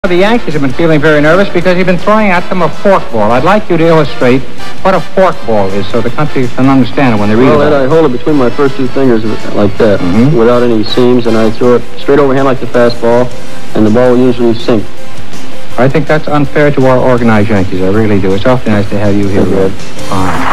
The Yankees have been feeling very nervous because you've been throwing at them a forkball. I'd like you to illustrate what a forkball is so the country can understand it when they read it. Well, I hold it between my first two fingers like that, without any seams, and I throw it straight overhand like the fastball, and the ball will usually sink. I think that's unfair to our organized Yankees. I really do. It's awfully nice to have you here. Fine.